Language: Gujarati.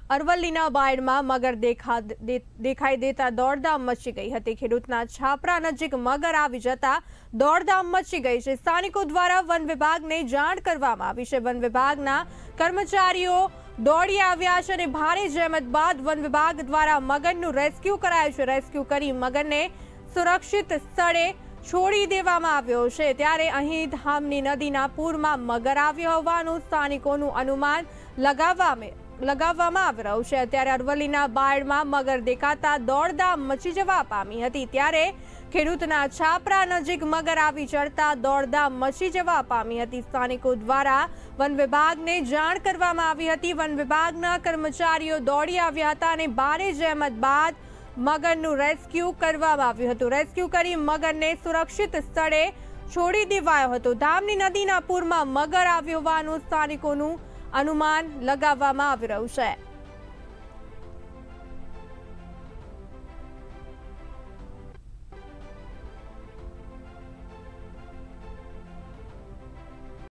અરવલ્લીના બાયડમાં મગર દેખાઈ દેતા દોડધામ મચી ગઈ હતી। ખેડૂતના છાપરા નજીક મગર આવી જતા દોડધામ મચી ગઈ છે। સ્થાનિકો દ્વારા વન વિભાગને જાણ કરવામાં આવી છે। વન વિભાગના કર્મચારીઓ દોડી આવ્યા છે અને ભારે જહેમત બાદ વન વિભાગ દ્વારા મગરનું રેસ્ક્યુ કરાયું છે। રેસ્ક્યુ કરી મગરને સુરક્ષિત સ્થળે છોડી દેવામાં આવ્યો છે। ત્યારે અહીં ધામની નદીના પૂરમાં મગર આવ્યો હોવાનું સ્થાનિકોનું અનુમાન લગાવવામાં આવી રહ્યું છે। અત્યારે અરવલ્લીના બાયડમાં મગર દેખાતા દોડધામ મચી જવા પામી હતી। ત્યારે ખેડૂતના છાપરા નજીક મગર આવી ચડતા દોડધામ મચી જવા પામી હતી। સ્થાનિકો દ્વારા વન વિભાગને જાણ કરવામાં આવી હતી। વન વિભાગના કર્મચારીઓ દોડી આવ્યા હતા અને ભારે જહેમત બાદ મગરનું રેસ્ક્યુ કરવામાં આવ્યું હતું। રેસ્ક્યુ કરી મગરને સુરક્ષિત સ્થળે છોડી દેવાયો હતો। ધામની નદીના પૂરમાં મગર આવ્યો હોવાનું સ્થાનિકોનું અનુમાન લગાવવામાં આવી રહ્યું છે।